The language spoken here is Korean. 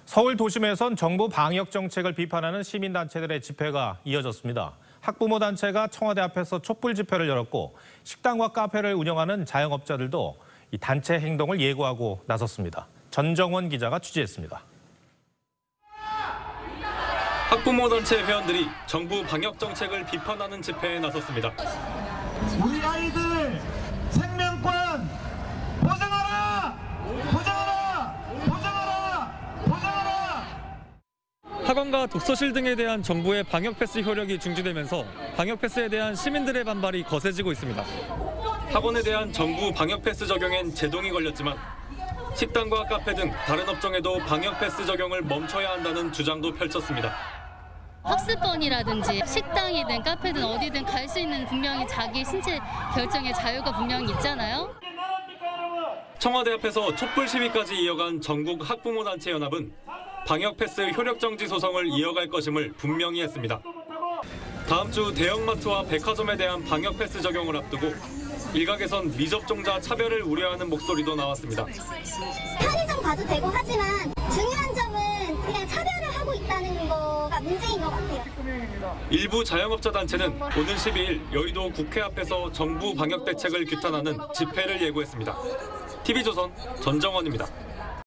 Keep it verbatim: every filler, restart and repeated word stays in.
서울 도심에선 정부 방역 정책을 비판하는 시민단체들의 집회가 이어졌습니다. 학부모 단체가 청와대 앞에서 촛불 집회를 열었고 식당과 카페를 운영하는 자영업자들도 이 단체 행동을 예고하고 나섰습니다. 전정원 기자가 취재했습니다. 학부모 단체 회원들이 정부 방역 정책을 비판하는 집회에 나섰습니다. 우리 아이들 생명권 보장하라! 보장하라! 보장하라! 보장하라! 학원과 독서실 등에 대한 정부의 방역 패스 효력이 중지되면서 방역 패스에 대한 시민들의 반발이 거세지고 있습니다. 학원에 대한 정부 방역 패스 적용엔 제동이 걸렸지만 식당과 카페 등 다른 업종에도 방역 패스 적용을 멈춰야 한다는 주장도 펼쳤습니다. 학습권이라든지 식당이든 카페든 어디든 갈 수 있는 분명히 자기 신체 결정의 자유가 분명히 있잖아요. 청와대 앞에서 촛불 시위까지 이어간 전국 학부모단체 연합은 방역 패스 효력 정지 소송을 이어갈 것임을 분명히 했습니다. 다음 주 대형마트와 백화점에 대한 방역 패스 적용을 앞두고 일각에선 미접종자 차별을 우려하는 목소리도 나왔습니다. 편의점 가도 되고 하지만 중요한 점은 그냥 차별을 하고 있다는 거가 문제인 것 같아요. 일부 자영업자 단체는 오는 십이일 여의도 국회 앞에서 정부 방역 대책을 규탄하는 집회를 예고했습니다. 티비조선 전정원입니다.